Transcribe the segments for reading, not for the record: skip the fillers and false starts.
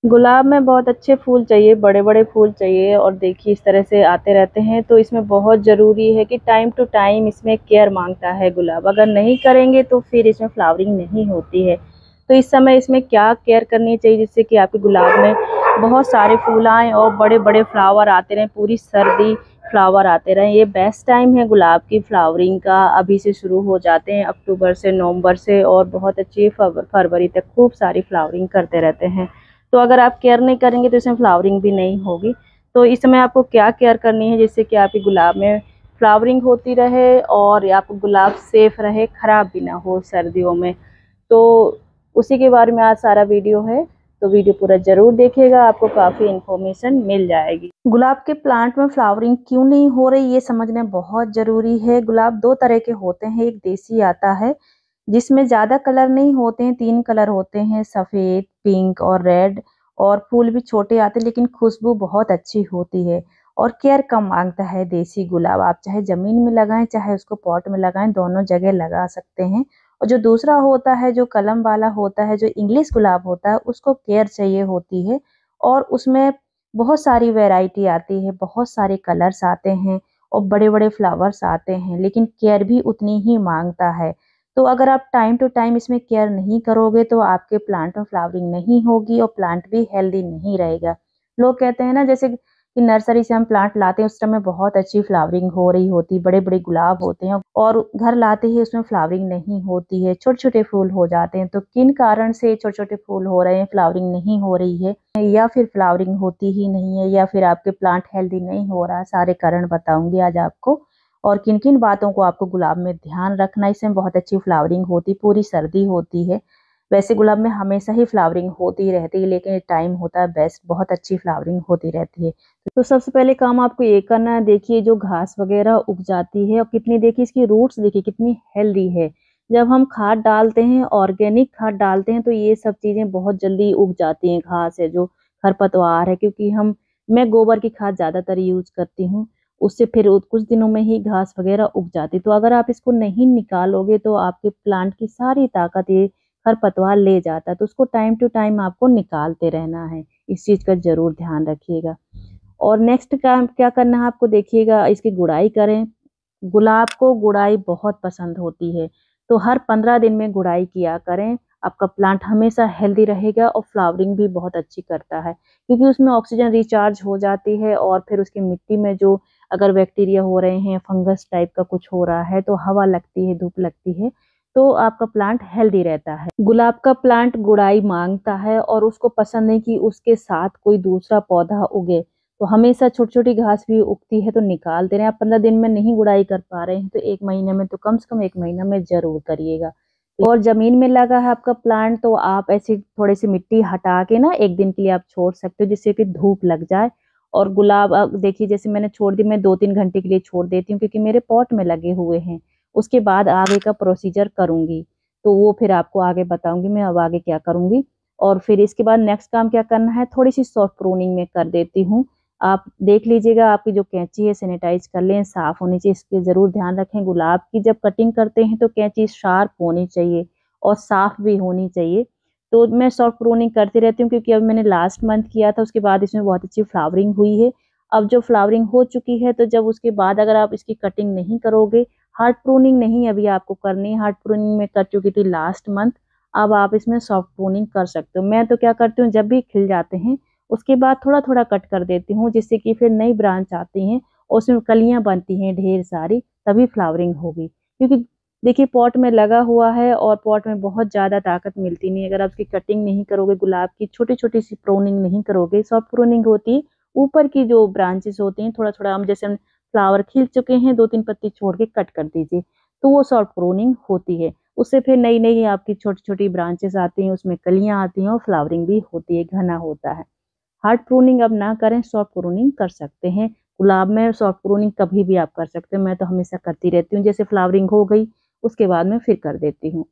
गुलाब में बहुत अच्छे फूल चाहिए, बड़े-बड़े फूल चाहिए और देखिए इस तरह से आते रहते हैं, तो इसमें बहुत ज़रूरी है कि टाइम टू टाइम इसमें केयर माँगता है गुलाब। अगर नहीं करेंगे तो फिर इसमें फ्लावरिंग नहीं होती है। तो इस समय इसमें क्या केयर करनी चाहिए जिससे कि आपके गुलाब में बहुत सारे फूल आएँ और बड़े-बड़े फ्लावर आते रहें, पूरी सर्दी फ्लावर आते रहें। ये बेस्ट टाइम है गुलाब की फ्लावरिंग का, अभी से शुरू हो जाते हैं अक्टूबर से, नवंबर से और बहुत अच्छी फरवरी तक खूब सारी फ्लावरिंग करते रहते हैं। तो अगर आप केयर नहीं करेंगे तो इसमें फ्लावरिंग भी नहीं होगी। तो इस समय आपको क्या केयर करनी है जिससे कि आपके गुलाब में फ्लावरिंग होती रहे और आपका गुलाब सेफ रहे, खराब भी ना हो सर्दियों में। तो उसी के बारे में आज सारा वीडियो है, तो वीडियो पूरा ज़रूर देखिएगा, आपको काफ़ी इन्फॉर्मेशन मिल जाएगी। गुलाब के प्लांट में फ्लावरिंग क्यों नहीं हो रही ये समझना बहुत ज़रूरी है। गुलाब 2 तरह के होते हैं, एक देसी आता है जिसमें ज़्यादा कलर नहीं होते हैं, 3 कलर होते हैं, सफ़ेद, पिंक और रेड, और फूल भी छोटे आते हैं लेकिन खुशबू बहुत अच्छी होती है और केयर कम मांगता है देसी गुलाब। आप चाहे ज़मीन में लगाएं चाहे उसको पॉट में लगाएं, दोनों जगह लगा सकते हैं। और जो दूसरा होता है जो कलम वाला होता है, जो इंग्लिश गुलाब होता है, उसको केयर चाहिए होती है और उसमें बहुत सारी वैरायटी आती है, बहुत सारे कलर्स आते हैं और बड़े-बड़े फ्लावर्स आते हैं, लेकिन केयर भी उतनी ही मांगता है। तो अगर आप टाइम टू टाइम इसमें केयर नहीं करोगे तो आपके प्लांट में फ्लावरिंग नहीं होगी और प्लांट भी हेल्दी नहीं रहेगा। लोग कहते हैं ना, जैसे कि नर्सरी से हम प्लांट लाते हैं उस समय बहुत अच्छी फ्लावरिंग हो रही होती, बड़े-बड़े गुलाब होते हैं और घर लाते ही उसमें फ्लावरिंग नहीं होती है, छोटे-छोटे फूल हो जाते हैं। तो किन कारण से छोटे-छोटे फूल हो रहे हैं, फ्लावरिंग नहीं हो रही है या फिर फ्लावरिंग होती ही नहीं है या फिर आपके प्लांट हेल्दी नहीं हो रहा है, सारे कारण बताऊँगी आज आपको। और किन-किन बातों को आपको गुलाब में ध्यान रखना है, इसमें बहुत अच्छी फ्लावरिंग होती, पूरी सर्दी होती है। वैसे गुलाब में हमेशा ही फ्लावरिंग होती रहती है, लेकिन टाइम होता है बेस्ट, बहुत अच्छी फ्लावरिंग होती रहती है। तो सबसे पहले काम आपको ये करना है, देखिए जो घास वगैरह उग जाती है और कितनी, देखिए इसकी रूट्स देखिए कितनी हेल्दी है। जब हम खाद डालते हैं, ऑर्गेनिक खाद डालते हैं, तो ये सब चीज़ें बहुत जल्दी उग जाती हैं। घास है, जो खरपतवार है, क्योंकि मैं गोबर की खाद ज़्यादातर यूज़ करती हूँ। उससे फिर कुछ दिनों में ही घास वगैरह उग जाती। तो अगर आप इसको नहीं निकालोगे तो आपके प्लांट की सारी ताकत ये खरपतवार ले जाता है। तो उसको टाइम टू टाइम आपको निकालते रहना है। इस चीज़ का ज़रूर ध्यान रखिएगा। और नेक्स्ट काम क्या करना है आपको, देखिएगा इसकी गुड़ाई करें। गुलाब को गुड़ाई बहुत पसंद होती है, तो हर 15 दिन में गुड़ाई किया करें। आपका प्लांट हमेशा हेल्दी रहेगा और फ्लावरिंग भी बहुत अच्छी करता है, क्योंकि उसमें ऑक्सीजन रिचार्ज हो जाती है और फिर उसकी मिट्टी में जो अगर बैक्टीरिया हो रहे हैं, फंगस टाइप का कुछ हो रहा है, तो हवा लगती है, धूप लगती है, तो आपका प्लांट हेल्दी रहता है। गुलाब का प्लांट गुड़ाई माँगता है और उसको पसंद नहीं कि उसके साथ कोई दूसरा पौधा उगे। तो हमेशा छोटी-छोटी घास भी उगती है तो निकाल दे रहे हैं। आप 15 दिन में नहीं गुड़ाई कर पा रहे हैं तो 1 महीने में, तो कम से कम 1 महीना में ज़रूर करिएगा। और ज़मीन में लगा है आपका प्लांट तो आप ऐसी थोड़ी-सी मिट्टी हटा के ना 1 दिन के लिए आप छोड़ सकते हो, जिससे कि धूप लग जाए। और गुलाब देखिए जैसे मैंने छोड़ दी, मैं 2-3 घंटे के लिए छोड़ देती हूँ क्योंकि मेरे पॉट में लगे हुए हैं। उसके बाद आगे का प्रोसीजर करूँगी, तो वो फिर आपको आगे बताऊँगी मैं अब आगे क्या करूँगी। और फिर इसके बाद नेक्स्ट काम क्या करना है, थोड़ी-सी सॉफ्ट प्रूनिंग मैं कर देती हूँ। आप देख लीजिएगा आपकी जो कैंची है सैनिटाइज़ कर लें, साफ़ होनी चाहिए, इसकी ज़रूर ध्यान रखें। गुलाब की जब कटिंग करते हैं तो कैंची शार्प होनी चाहिए और साफ़ भी होनी चाहिए। तो मैं सॉफ्ट प्रूनिंग करती रहती हूँ क्योंकि अब मैंने लास्ट मंथ किया था, उसके बाद इसमें बहुत अच्छी फ्लावरिंग हुई है। अब जो फ्लावरिंग हो चुकी है तो जब उसके बाद अगर आप इसकी कटिंग नहीं करोगे, हार्ड प्रूनिंग नहीं अभी आपको करनी है, हार्ड प्रूनिंग मैं कर चुकी थी लास्ट मंथ, अब आप इसमें सॉफ्ट प्रूनिंग कर सकते हो। मैं तो क्या करती हूँ, जब भी खिल जाते हैं उसके बाद थोड़ा-थोड़ा कट कर देती हूँ, जिससे कि फिर नई ब्रांच आती हैं और उसमें कलियाँ बनती हैं ढेर सारी, तभी फ्लावरिंग होगी। क्योंकि देखिए पॉट में लगा हुआ है और पॉट में बहुत ज़्यादा ताकत मिलती नहीं है। अगर आप उसकी कटिंग नहीं करोगे, गुलाब की छोटी-छोटी सी प्रूनिंग नहीं करोगे, सॉफ्ट प्रूनिंग होती है, ऊपर की जो ब्रांचेज़ होती हैं थोड़ा-थोड़ा, हम जैसे फ्लावर खिल चुके हैं, 2-3 पत्ती छोड़ के कट कर दीजिए, तो वो सॉफ्ट प्रूनिंग होती है। उससे फिर नई-नई आपकी छोटी-छोटी ब्रांचेज़ आती हैं, उसमें कलियाँ आती हैं और फ्लावरिंग भी होती है, घना होता है। हार्ड प्रूनिंग अब ना करें, सॉफ्ट प्रूनिंग कर सकते हैं। गुलाब में सॉफ्ट प्रूनिंग कभी भी आप कर सकते हो, मैं तो हमेशा करती रहती हूँ। जैसे फ्लावरिंग हो गई, उसके बाद मैं फिर कर देती हूँ।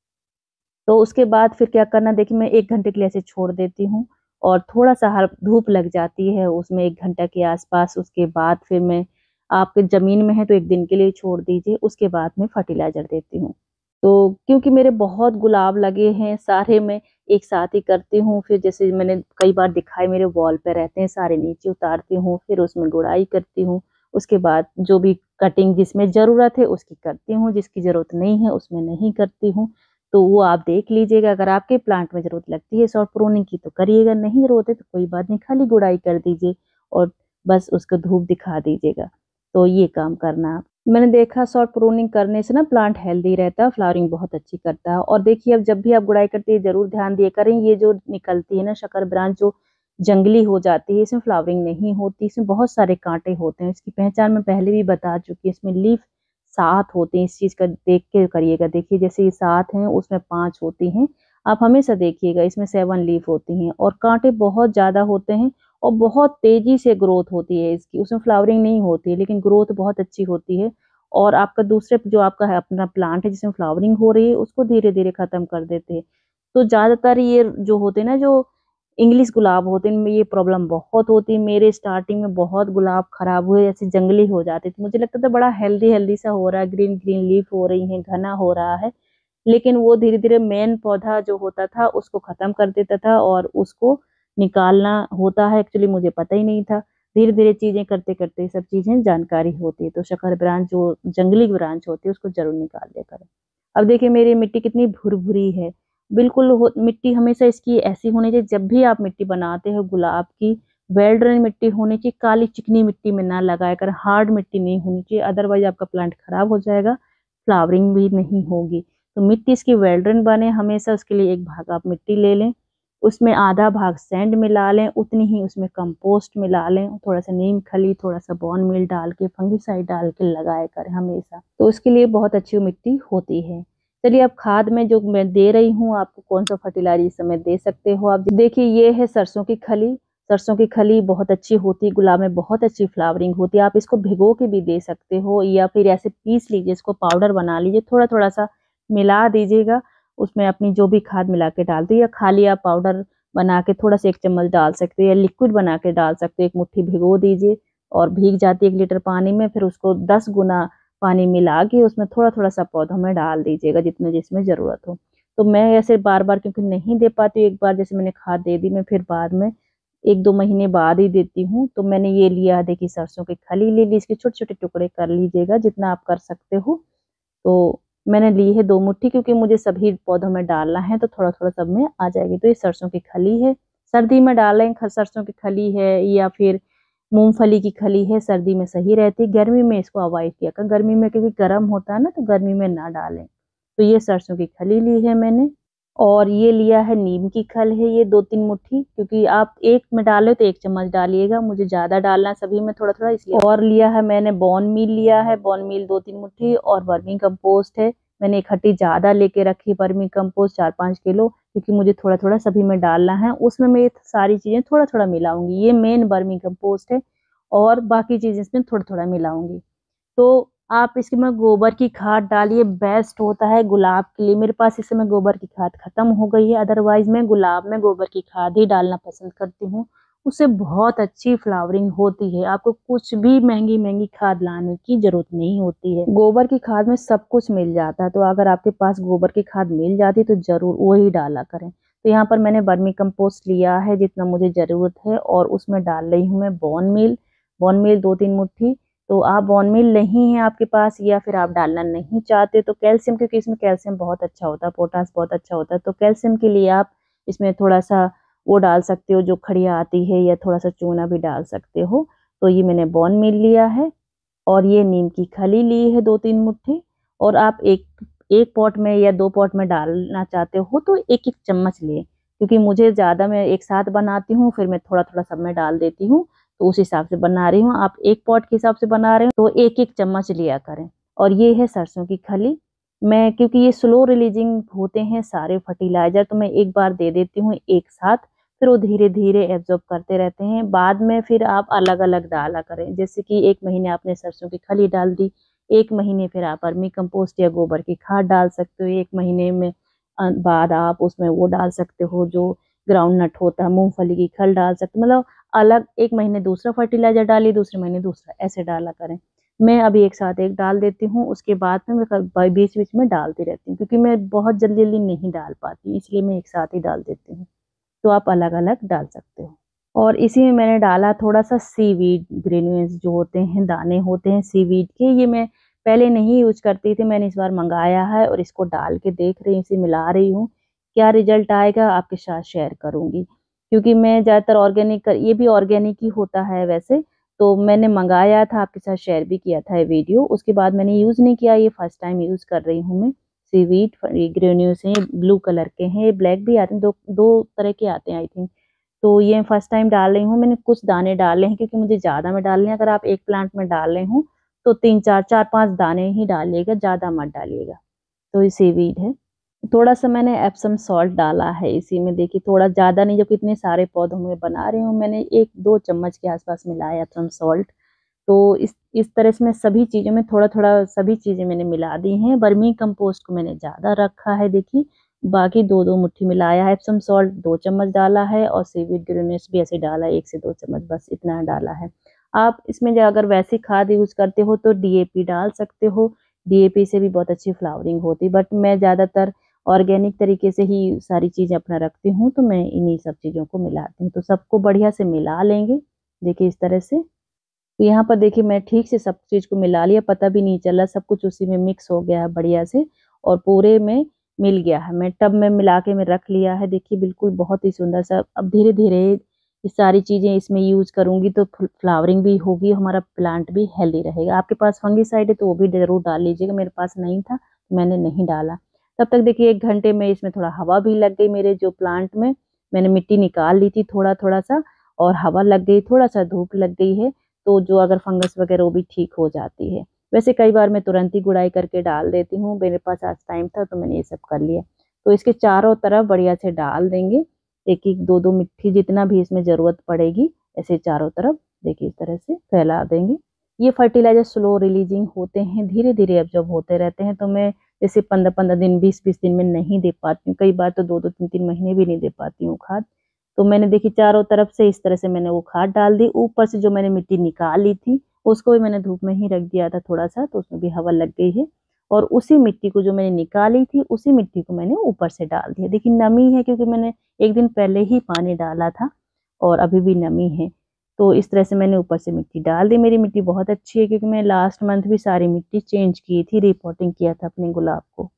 तो उसके बाद फिर क्या करना, देखिए मैं 1 घंटे के लिए ऐसे छोड़ देती हूँ और थोड़ा-सा धूप लग जाती है उसमें 1 घंटा के आस-पास। उसके बाद फिर मैं, आपके ज़मीन में है तो 1 दिन के लिए छोड़ दीजिए, उसके बाद मैं फर्टिलाइज़र देती हूँ। तो क्योंकि मेरे बहुत गुलाब लगे हैं सारे, मैं एक साथ ही करती हूँ। फिर जैसे मैंने कई बार दिखाए, मेरे वॉल पे रहते हैं सारे, नीचे उतारती हूँ, फिर उसमें गुड़ाई करती हूँ। उसके बाद जो भी कटिंग जिसमें ज़रूरत है उसकी करती हूँ, जिसकी ज़रूरत नहीं है उसमें नहीं करती हूँ। तो वो आप देख लीजिएगा, अगर आपके प्लांट में ज़रूरत लगती है शॉर्ट प्रूनिंग की तो करिएगा, नहीं ज़रूरत है तो कोई बात नहीं, खाली गुड़ाई कर दीजिए और बस उसको धूप दिखा दीजिएगा। तो ये काम करना आप। मैंने देखा शॉर्ट प्रूनिंग करने से ना प्लांट हेल्दी रहता है, फ्लावरिंग बहुत अच्छी करता है। और देखिए, अब जब भी आप गुड़ाई करते हैं जरूर ध्यान दिया करें, ये जो निकलती है ना शक्कर ब्रांच, जो जंगली हो जाती है, इसमें फ्लावरिंग नहीं होती, इसमें बहुत सारे कांटे होते हैं। इसकी पहचान मैं पहले भी बता चुकी है। इसमें लीफ 7 होते हैं, इस चीज का देख के करिएगा। देखिए जैसे ये 7 हैं, उसमें 5 होती हैं। आप हमेशा देखिएगा, इसमें 7 लीफ होती हैं और कांटे बहुत ज्यादा होते हैं और बहुत तेजी से ग्रोथ होती है इसकी। उसमें फ्लावरिंग नहीं होती है लेकिन ग्रोथ बहुत अच्छी होती है। और आपका दूसरे जो आपका है अपना प्लांट है जिसमें फ्लावरिंग हो रही है, उसको धीरे धीरे खत्म कर देते हैं। तो ज्यादातर ये जो होते हैं ना, जो इंग्लिश गुलाब होते हैं, इनमें ये प्रॉब्लम बहुत होती है। मेरे स्टार्टिंग में बहुत गुलाब खराब हुए, ऐसे जंगली हो जाते थे। मुझे लगता था बड़ा हेल्दी हेल्दी सा हो रहा है, ग्रीन ग्रीन लीफ हो रही है, घना हो रहा है, लेकिन वो धीरे धीरे मेन पौधा जो होता था उसको खत्म कर देता था और उसको निकालना होता है। एक्चुअली मुझे पता ही नहीं था। धीरे धीरे चीजें करते करते सब चीजें जानकारी होती है। तो शक्कर ब्रांच जो जंगली ब्रांच होती है उसको जरूर निकाल दिया करें। अब देखिए मेरी मिट्टी कितनी भुरभुरी है। बिल्कुल मिट्टी हमेशा इसकी ऐसी होनी चाहिए, जब भी आप मिट्टी बनाते हो गुलाब की, वेल ड्रेन मिट्टी होनी चाहिए। काली चिकनी मिट्टी में ना लगाया कर, हार्ड मिट्टी नहीं होनी चाहिए, अदरवाइज आपका प्लांट खराब हो जाएगा, फ्लावरिंग भी नहीं होगी। तो मिट्टी इसकी वेल ड्रेन बने हमेशा, उसके लिए एक भाग आप मिट्टी ले लें, उसमें आधा भाग सैंड मिला लें, उतनी ही उसमें कंपोस्ट मिला लें, थोड़ा सा नीम खली, थोड़ा सा बोन मील डाल के, फंगिसाइड डाल के लगाया करें हमेशा। तो उसके लिए बहुत अच्छी मिट्टी होती है। चलिए अब खाद में जो मैं दे रही हूँ आपको, कौन सा फर्टिलाइजर इस समय दे सकते हो आप। देखिए ये है सरसों की खली। सरसों की खली बहुत अच्छी होती है, गुलाब में बहुत अच्छी फ्लावरिंग होती है। आप इसको भिगो के भी दे सकते हो या फिर ऐसे पीस लीजिए, इसको पाउडर बना लीजिए, थोड़ा थोड़ा सा मिला दीजिएगा उसमें, अपनी जो भी खाद मिला के डाल दीजिए। या खाली आप पाउडर बना के थोड़ा सा 1 चम्मच डाल सकते हो, या लिक्विड बना के डाल सकते हो। 1 मुट्ठी भिगो दीजिए और भीग जाती है 1 लीटर पानी में, फिर उसको 10 गुना पानी मिला के उसमें थोड़ा थोड़ा सा पौधों में डाल दीजिएगा, जितने जिसमें जरूरत हो। तो मैं ऐसे बार बार क्योंकि नहीं दे पाती, एक बार जैसे मैंने खाद दे दी, मैं फिर बाद में 1-2 महीने बाद ही देती हूँ। तो मैंने ये लिया है, देखिए सरसों की खली ले ली, इसके छोटे छोटे टुकड़े कर लीजिएगा जितना आप कर सकते हो। तो मैंने ली है 2 मुट्ठी, क्योंकि मुझे सभी पौधों में डालना है तो थोड़ा थोड़ा सब में आ जाएगी। तो ये सरसों की खली है, सर्दी में डालें। सरसों की खली है या फिर मूंगफली की खली है, सर्दी में सही रहती है, गर्मी में इसको अवॉइड किया कर। गर्मी में क्योंकि गर्म होता है ना, तो गर्मी में ना डालें। तो ये सरसों की खली ली है मैंने। और ये लिया है नीम की खल है, ये 2-3 मुट्ठी, क्योंकि आप एक में डाले तो 1 चम्मच डालिएगा, मुझे ज्यादा डालना है सभी में थोड़ा थोड़ा इसलिए। और लिया है मैंने बोन मील लिया है, बोन मील 2-3 मुट्ठी। और वर्मी कंपोस्ट है, मैंने एक हट्टी ज्यादा लेके रखी वर्मी कंपोस्ट, 4-5 किलो, क्योंकि मुझे थोड़ा थोड़ा सभी में डालना है। उसमें मैं ये सारी चीजें थोड़ा थोड़ा मिलाऊंगी, ये मेन वर्मी कंपोस्ट है और बाकी चीज इसमें थोड़ा थोड़ा मिलाऊंगी। तो आप इसमें गोबर की खाद डालिए, बेस्ट होता है गुलाब के लिए। मेरे पास इस समय गोबर की खाद खत्म हो गई है, अदरवाइज मैं गुलाब में गोबर की खाद ही डालना पसंद करती हूँ। उससे बहुत अच्छी फ्लावरिंग होती है, आपको कुछ भी महंगी महंगी खाद लाने की जरूरत नहीं होती है। गोबर की खाद में सब कुछ मिल जाता है, तो अगर आपके पास गोबर की खाद मिल जाती तो जरूर वही डाला करें। तो यहाँ पर मैंने वर्मी कंपोस्ट लिया है जितना मुझे जरूरत है, और उसमें डाल रही हूँ मैं बोन मील 2-3 मुट्ठी। तो आप बॉन मील नहीं है आपके पास, या फिर आप डालना नहीं चाहते, तो कैल्शियम, क्योंकि इसमें कैल्शियम बहुत अच्छा होता है, पोटास बहुत अच्छा होता है, तो कैल्शियम के लिए आप इसमें थोड़ा सा वो डाल सकते हो जो खड़िया आती है, या थोड़ा सा चूना भी डाल सकते हो। तो ये मैंने बॉन मील लिया है और ये नीम की खली ली है 2-3 मुट्ठी। और आप एक एक पॉट में या 2 पॉट में डालना चाहते हो तो 1-1 चम्मच ले, क्योंकि मुझे ज्यादा, मैं एक साथ बनाती हूँ फिर मैं थोड़ा थोड़ा सब में डाल देती हूँ, तो उस हिसाब से बना रही हूँ। आप 1 पॉट के हिसाब से बना रहे हो तो 1-1 चम्मच लिया करें। और ये है सरसों की खली। मैं क्योंकि ये स्लो रिलीजिंग होते हैं सारे फर्टिलाइजर, तो मैं एक बार दे देती हूँ एक साथ, फिर वो धीरे धीरे एब्जॉर्ब करते रहते हैं। बाद में फिर आप अलग अलग डाला करें, जैसे कि 1 महीने आपने सरसों की खली डाल दी, 1 महीने फिर आप वर्मी कंपोस्ट या गोबर की खाद डाल सकते हो, 1 महीने में बाद आप उसमें वो डाल सकते हो जो ग्राउंड नट होता है, मूंगफली की खल डाल सकते हो। मतलब अलग 1 महीने दूसरा फर्टिलाइजर डालिए, दूसरे महीने दूसरा, ऐसे डाला करें। मैं अभी एक साथ एक डाल देती हूँ, उसके बाद में मैं बीच बीच में डालती रहती हूँ, क्योंकि मैं बहुत जल्दी जल्दी नहीं डाल पाती, इसलिए मैं एक साथ ही डाल देती हूँ। तो आप अलग अलग डाल सकते हो। और इसी में मैंने डाला थोड़ा सा सीवीड ग्रेन्यूल्स जो होते हैं, दाने होते हैं सीवीड के, ये मैं पहले नहीं यूज करती थी, मैंने इस बार मंगाया है और इसको डाल के देख रही हूँ, इसे मिला रही हूँ। क्या रिजल्ट आएगा आपके साथ शेयर करूंगी, क्योंकि मैं ज़्यादातर ऑर्गेनिक ये भी ऑर्गेनिक ही होता है वैसे। तो मैंने मंगाया था, आपके साथ शेयर भी किया था ये वीडियो, उसके बाद मैंने यूज़ नहीं किया, ये फर्स्ट टाइम यूज़ कर रही हूँ मैं। सीवीड ग्रेन्यूल्स हैं, ब्लू कलर के हैं, ये ब्लैक भी आते हैं, दो दो तरह के आते हैं आई थिंक। तो ये फर्स्ट टाइम डाल रही हूँ, मैंने कुछ दाने डाले हैं क्योंकि मुझे ज़्यादा में डालने हैं। अगर आप एक प्लांट में डाल रहे हो तो 3 4 5 दाने ही डालिएगा, ज़्यादा मत डालिएगा। तो ये सीवीड है। थोड़ा सा मैंने एप्सम सॉल्ट डाला है इसी में, देखिए थोड़ा ज़्यादा नहीं, जब इतने सारे पौधों में बना रही हूँ, मैंने 1 2 चम्मच के आसपास मिलाया एप्सम सॉल्ट। तो इस तरह से मैं सभी चीज़ों में थोड़ा थोड़ा सभी चीज़ें मैंने मिला दी हैं। वर्मी कंपोस्ट को मैंने ज़्यादा रखा है, देखिए बाकी 2 2 मुट्ठी मिलाया है। एप्सम सॉल्ट 2 चम्मच डाला है और सीवीड ग्रेन्यूल्स भी ऐसे डाला है, 1 से 2 चम्मच, बस इतना डाला है। आप इसमें जो अगर वैसी खाद यूज करते हो तो डीएपी डाल सकते हो, डीएपी से भी बहुत अच्छी फ्लावरिंग होती है, बट मैं ज़्यादातर ऑर्गेनिक तरीके से ही सारी चीज़ें अपना रखती हूँ, तो मैं इन्हीं सब चीज़ों को मिलाती हूँ। तो सबको बढ़िया से मिला लेंगे, देखिए इस तरह से। तो यहाँ पर देखिए मैं ठीक से सब चीज़ को मिला लिया, पता भी नहीं चला, सब कुछ उसी में मिक्स हो गया है बढ़िया से और पूरे में मिल गया है। मैं टब में मिला के मैं रख लिया है, देखिए बिल्कुल बहुत ही सुंदर सा। अब धीरे धीरे ये सारी चीज़ें इसमें यूज करूंगी तो फ्लावरिंग भी होगी, हमारा प्लांट भी हेल्दी रहेगा। आपके पास फंगीसाइड है तो वो भी जरूर डाल लीजिएगा, मेरे पास नहीं था तो मैंने नहीं डाला। तब तक देखिए 1 घंटे में इसमें थोड़ा हवा भी लग गई मेरे जो प्लांट में, मैंने मिट्टी निकाल ली थी थोड़ा थोड़ा सा और हवा लग गई, थोड़ा सा धूप लग गई है, तो जो अगर फंगस वगैरह वो भी ठीक हो जाती है। वैसे कई बार मैं तुरंत ही गुड़ाई करके डाल देती हूँ, मेरे पास आज टाइम था तो मैंने ये सब कर लिया। तो इसके चारों तरफ बढ़िया से डाल देंगे, 1 1 2 2 मुट्ठी जितना भी इसमें ज़रूरत पड़ेगी, ऐसे चारों तरफ देखिए इस तरह से फैला देंगे। ये फर्टिलाइजर स्लो रिलीजिंग होते हैं, धीरे धीरे एब्जॉर्ब होते रहते हैं, तो मैं जैसे 15 15 दिन 20 20 दिन में नहीं दे पाती हूँ, कई बार तो 2 2 3 3 महीने भी नहीं दे पाती हूँ खाद। तो मैंने देखी चारों तरफ से इस तरह से मैंने वो खाद डाल दी। ऊपर से जो मैंने मिट्टी निकाल ली थी उसको भी मैंने धूप में ही रख दिया था थोड़ा सा, तो उसमें भी हवा लग गई है। और उसी मिट्टी को जो मैंने निकाली थी उसी मिट्टी को मैंने ऊपर से डाल दिया। देखिए नमी है क्योंकि मैंने एक दिन पहले ही पानी डाला था और अभी भी नमी है। तो इस तरह से मैंने ऊपर से मिट्टी डाल दी। मेरी मिट्टी बहुत अच्छी है क्योंकि मैं लास्ट मंथ भी सारी मिट्टी चेंज की थी, रिपोर्टिंग किया था अपने गुलाब को।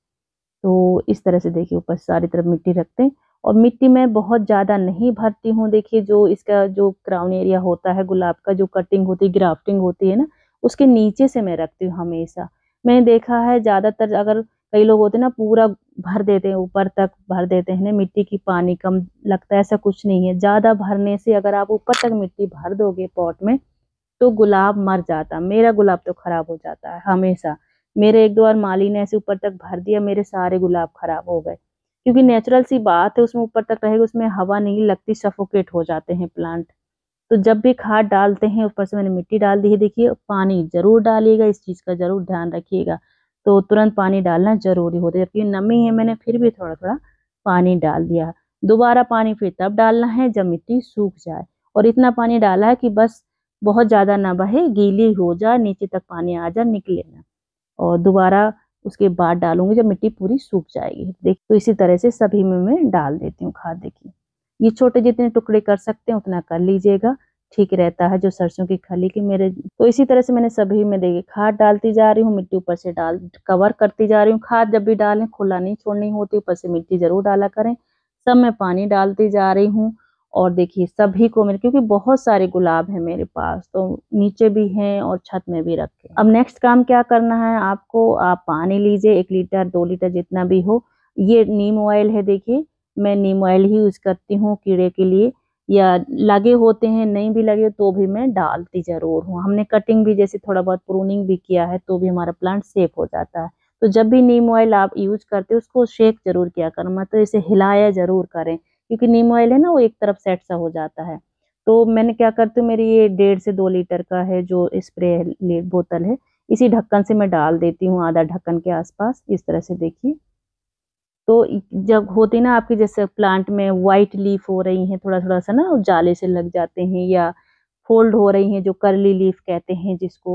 तो इस तरह से देखिए ऊपर सारी तरफ मिट्टी रखते हैं। और मिट्टी मैं बहुत ज़्यादा नहीं भरती हूँ, देखिए जो इसका जो क्राउन एरिया होता है गुलाब का, जो कटिंग होती है ग्राफ्टिंग होती है ना, उसके नीचे से मैं रखती हूँ हमेशा। मैंने देखा है ज़्यादातर अगर कई लोग होते हैं ना पूरा भर देते हैं, ऊपर तक भर देते हैं ना मिट्टी की, पानी कम लगता है, ऐसा कुछ नहीं है। ज़्यादा भरने से अगर आप ऊपर तक मिट्टी भर दोगे पॉट में तो गुलाब मर जाता, मेरा गुलाब तो खराब हो जाता है हमेशा। मेरे 1 2 बार माली ने ऐसे ऊपर तक भर दिया, मेरे सारे गुलाब खराब हो गए, क्योंकि नेचुरल सी बात है, उसमें ऊपर तक रहेगा, उसमें हवा नहीं लगती, सफोकेट हो जाते हैं प्लांट। तो जब भी खाद डालते हैं ऊपर से मैंने मिट्टी डाल दी है, देखिए पानी जरूर डालिएगा, इस चीज का जरूर ध्यान रखिएगा। तो तुरंत पानी डालना जरूरी होता है, जबकि नमी है मैंने फिर भी थोड़ा थोड़ा पानी डाल दिया। दोबारा पानी फिर तब डालना है जब मिट्टी सूख जाए, और इतना पानी डाला है कि बस बहुत ज्यादा ना बहे, गीली हो जाए, नीचे तक पानी आ जाए, निकले ना। और दोबारा उसके बाद डालूंगी जब मिट्टी पूरी सूख जाएगी। देख तो इसी तरह से सभी में मैं डाल देती हूँ खाद। देखिए ये छोटे जितने टुकड़े कर सकते हैं उतना कर लीजिएगा, ठीक रहता है, जो सरसों की खली के मेरे। तो इसी तरह से मैंने सभी में देखिए खाद डालती जा रही हूँ, मिट्टी ऊपर से डाल कवर करती जा रही हूँ। खाद जब भी डालें खुला नहीं छोड़नी होती, ऊपर से मिट्टी जरूर डाला करें। सब में पानी डालती जा रही हूँ। और देखिए सभी को मेरे, क्योंकि बहुत सारे गुलाब हैं मेरे पास, तो नीचे भी हैं और छत में भी रखे। अब नेक्स्ट काम क्या करना है आपको, आप पानी लीजिए 1 लीटर 2 लीटर जितना भी हो। ये नीम ऑयल है, देखिए मैं नीम ऑयल ही यूज करती हूँ कीड़े के लिए, या लगे होते हैं नहीं भी लगे तो भी मैं डालती जरूर हूँ। हमने कटिंग भी जैसे थोड़ा बहुत प्रूनिंग भी किया है तो भी हमारा प्लांट सेफ हो जाता है। तो जब भी नीम ऑयल आप यूज करते हो उसको शेक जरूर किया करें, मतलब इसे हिलाया जरूर करें, क्योंकि नीम ऑयल है ना वो एक तरफ सेट सा हो जाता है। तो मैंने क्या करती हूँ, मेरी ये 1.5 से 2 लीटर का है जो स्प्रे बोतल है, इसी ढक्कन से मैं डाल देती हूँ, आधा ढक्कन के आसपास इस तरह से। देखिए तो जब होती ना आपकी जैसे प्लांट में वाइट लीफ हो रही हैं, थोड़ा थोड़ा सा ना जाले से लग जाते हैं, या फोल्ड हो रही हैं जो कर्ली लीफ कहते हैं जिसको,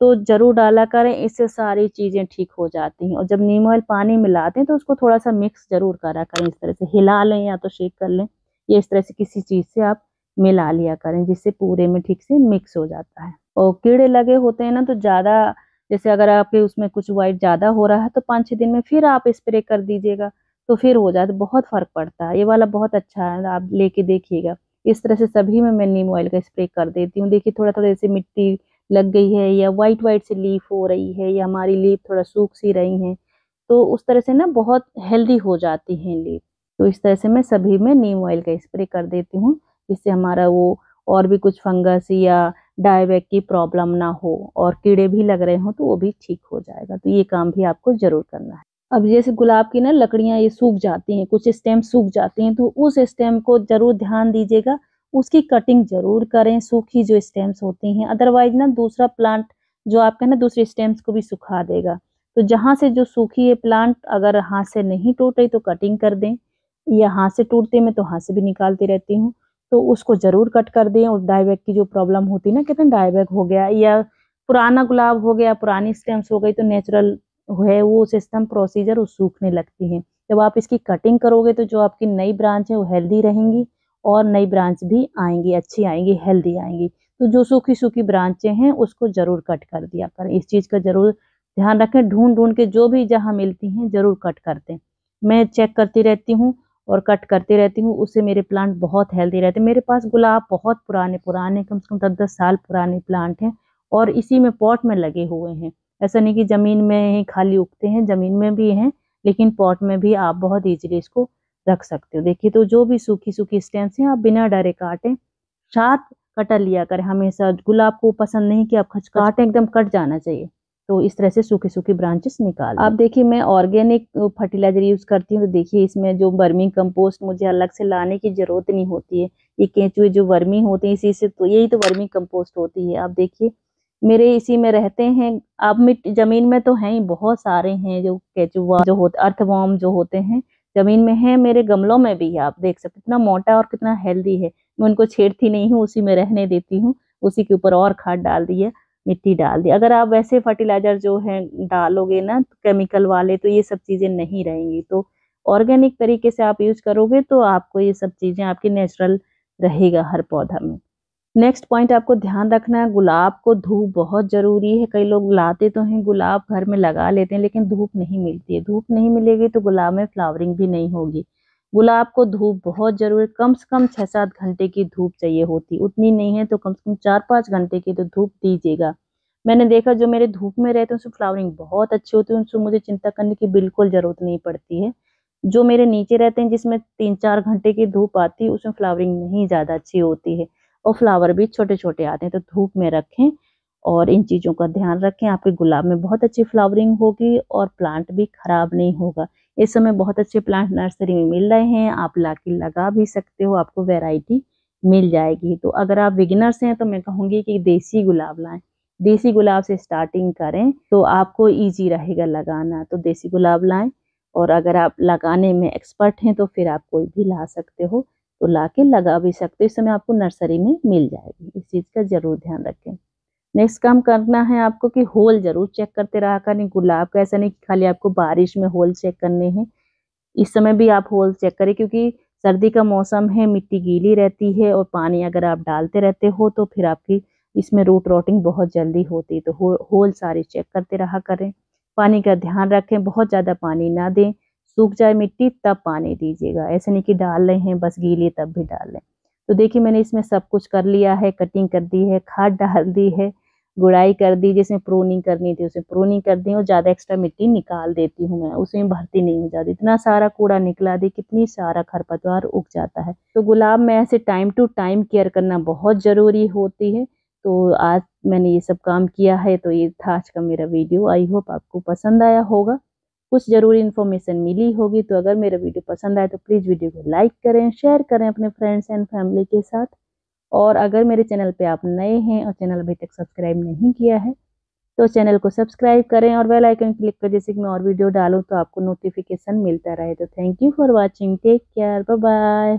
तो ज़रूर डाला करें, इससे सारी चीज़ें ठीक हो जाती हैं। और जब नीम ऑयल पानी मिलाते हैं तो उसको थोड़ा-सा मिक्स ज़रूर करा करें, इस तरह से हिला लें या तो शेक कर लें, या इस तरह से किसी चीज़ से आप मिला लिया करें, जिससे पूरे में ठीक से मिक्स हो जाता है। और कीड़े लगे होते हैं ना तो ज़्यादा, जैसे अगर आपके उसमें कुछ व्हाइट ज़्यादा हो रहा है तो 5-6 दिन में फिर आप स्प्रे कर दीजिएगा, तो फिर हो जाता है, बहुत फ़र्क पड़ता है। ये वाला बहुत अच्छा है, आप लेके देखिएगा। इस तरह से सभी में मैं नीम ऑयल का स्प्रे कर देती हूँ। देखिए थोड़ा-थोड़ा जैसे मिट्टी लग गई है या व्हाइट-व्हाइट सी लीफ हो रही है या हमारी लीफ थोड़ा सूख सी रही हैं, तो उस तरह से ना बहुत हेल्दी हो जाती हैं लीफ। तो इस तरह से मैं सभी में नीम ऑयल का स्प्रे कर देती हूँ, जिससे हमारा वो और भी कुछ फंगस या डायबैक की प्रॉब्लम ना हो और कीड़े भी लग रहे हों तो वो भी ठीक हो जाएगा। तो ये काम भी आपको ज़रूर करना है। अब जैसे गुलाब की ना लकड़ियाँ ये सूख जाती हैं, कुछ स्टेम सूख जाती हैं, तो उस स्टेम को ज़रूर ध्यान दीजिएगा, उसकी कटिंग ज़रूर करें, सूखी जो स्टेम्स होती हैं। अदरवाइज़ ना दूसरा प्लांट जो आपका ना दूसरे स्टेम्स को भी सुखा देगा। तो जहाँ से जो सूखी है प्लांट, अगर हाथ से नहीं टूट रही तो कटिंग कर दें, या हाथ से टूटती है मैं तो हाथ से भी निकालती रहती हूँ, तो उसको ज़रूर कट कर दें। और डायबैक की जो प्रॉब्लम होती है ना, कहते हैं डायबैक हो गया या पुराना गुलाब हो गया, पुरानी स्टेम्स हो गई, तो नेचुरल है वो सिस्टम प्रोसीजर, वो सूखने लगती हैं। जब आप इसकी कटिंग करोगे तो जो आपकी नई ब्रांच है वो हेल्दी रहेंगी और नई ब्रांच भी आएँगी, अच्छी आएँगी, हेल्दी आएँगी। तो जो सूखी-सूखी ब्रांचें हैं उसको ज़रूर कट कर दिया करें। इस चीज़ का ज़रूर ध्यान रखें, ढूँढ-ढूँढ के जो भी जहाँ मिलती हैं ज़रूर कट कर दें। मैं चेक करती रहती हूँ और कट करती रहती हूँ, उससे मेरे प्लांट बहुत हेल्दी रहते हैं। मेरे पास गुलाब बहुत पुराने-पुराने, कम से कम 10-10 साल पुराने प्लांट हैं और इसी में पॉट में लगे हुए हैं। ऐसा नहीं कि ज़मीन में ही खाली उगते हैं, ज़मीन में भी हैं, लेकिन पॉट में भी आप बहुत ईज़िली इसको रख सकते हो। देखिए तो जो भी सूखी-सूखी स्टेम्स हैं आप बिना डरे काटें, साथ कटर लिया करें हमेशा। गुलाब को पसंद नहीं कि आप खच-खच काटें, एकदम कट जाना चाहिए। तो इस तरह से सूखी-सूखी ब्रांचेस निकाल दें। अब देखिए मैं ऑर्गेनिक फर्टिलाइज़र यूज़ करती हूँ, तो देखिए इसमें जो वर्मी कंपोस्ट मुझे अलग से लाने की ज़रूरत नहीं होती है। ये केंचुए जो वर्मी होते हैं इसी से, तो यही तो वर्मी कंपोस्ट होती है। आप देखिए मेरे इसी में रहते हैं। अब ज़मीन में तो हैं ही, बहुत सारे हैं जो केचुआ जो होते, अर्थवर्म जो होते हैं, ज़मीन में हैं, मेरे गमलों में भी है। आप देख सकते हैं कितना मोटा और कितना हेल्दी है। मैं उनको छेड़ती नहीं हूँ, उसी में रहने देती हूँ। उसी के ऊपर और खाद डाल दी है, मिट्टी डाल दी। अगर आप वैसे फर्टिलाइज़र जो है डालोगे ना केमिकल वाले, तो ये सब चीज़ें नहीं रहेंगी। तो ऑर्गेनिक तरीके से आप यूज़ करोगे तो आपको ये सब चीज़ें आपकी नेचुरल रहेगा हर पौधा में। नेक्स्ट पॉइंट आपको ध्यान रखना है, गुलाब को धूप बहुत ज़रूरी है। कई लोग लाते तो हैं गुलाब, घर में लगा लेते हैं, लेकिन धूप नहीं मिलती है। धूप नहीं मिलेगी तो गुलाब में फ्लावरिंग भी नहीं होगी। गुलाब को धूप बहुत ज़रूरी है, कम से कम 6-7 घंटे की धूप चाहिए होती, उतनी नहीं है तो कम से कम 4-5 घंटे की तो धूप दीजिएगा। मैंने देखा जो मेरे धूप में रहते हैं उसमें फ्लावरिंग बहुत अच्छी होती है, उनसे मुझे चिंता करने की बिल्कुल ज़रूरत नहीं पड़ती है। जो मेरे नीचे रहते हैं जिसमें 3-4 घंटे की धूप आती है, उसमें फ्लावरिंग नहीं ज़्यादा अच्छी होती है और फ्लावर भी छोटे-छोटे आते हैं। तो धूप में रखें और इन चीज़ों का ध्यान रखें, आपके गुलाब में बहुत अच्छी फ्लावरिंग होगी और प्लांट भी खराब नहीं होगा। इस समय बहुत अच्छे प्लांट नर्सरी में मिल रहे हैं, आप लाके लगा भी सकते हो, आपको वैरायटी मिल जाएगी। तो अगर आप बिगिनर्स हैं तो मैं कहूँगी कि देसी गुलाब लाएँ। देसी गुलाब से स्टार्टिंग करें तो आपको ईज़ी रहेगा लगाना, तो देसी गुलाब लाएँ। और अगर आप लगाने में एक्सपर्ट हैं तो फिर आप कोई भी ला सकते हो, तो लाके लगा भी सकते हो। इस समय आपको नर्सरी में मिल जाएगी, इस चीज़ का ज़रूर ध्यान रखें। नेक्स्ट काम करना है आपको कि होल ज़रूर चेक करते रहा करें गुलाब का, ऐसा नहीं कि खाली आपको बारिश में होल चेक करने हैं। इस समय भी आप होल चेक करें क्योंकि सर्दी का मौसम है, मिट्टी गीली रहती है और पानी अगर आप डालते रहते हो तो फिर आपकी इसमें रूट रॉटिंग बहुत जल्दी होती है। तो होल सारे चेक करते रहा करें। पानी का ध्यान रखें, बहुत ज़्यादा पानी ना दें, सूख जाए मिट्टी तब पानी दीजिएगा। ऐसा नहीं कि डाल रहे हैं बस गीली तब भी डाल लें। तो देखिए मैंने इसमें सब कुछ कर लिया है, कटिंग कर दी है, खाद डाल दी है, गुड़ाई कर दी, जिसमें प्रूनिंग करनी थी उसमें प्रूनिंग कर दी और ज़्यादा एक्स्ट्रा मिट्टी निकाल देती हूँ मैं, उसमें भरती नहीं हूँ ज़्यादा। इतना सारा कूड़ा निकला दी, कितनी सारा खरपतवार उग जाता है। तो गुलाब में ऐसे टाइम टू टाइम केयर करना बहुत ज़रूरी होती है। तो आज मैंने ये सब काम किया है, तो ये था आज का मेरा वीडियो। आई होप आपको पसंद आया होगा, कुछ ज़रूरी इन्फॉर्मेशन मिली होगी। तो अगर मेरा वीडियो पसंद आए तो प्लीज़ वीडियो को लाइक करें, शेयर करें अपने फ्रेंड्स एंड फैमिली के साथ। और अगर मेरे चैनल पे आप नए हैं और चैनल अभी तक सब्सक्राइब नहीं किया है तो चैनल को सब्सक्राइब करें और बेल आइकन क्लिक कर, जैसे कि मैं और वीडियो डालूँ तो आपको नोटिफिकेशन मिलता रहे। तो thank you for watching, take care, bye bye.